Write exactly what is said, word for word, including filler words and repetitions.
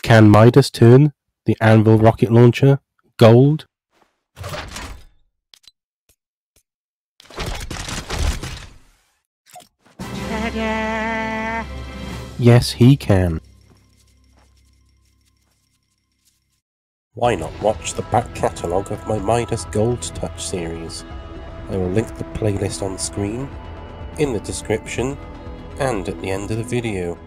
Can Midas turn the Anvil rocket launcher gold? Yes, he can. Why not watch the back catalogue of my Midas Gold Touch series? I will link the playlist on screen, in the description, and at the end of the video.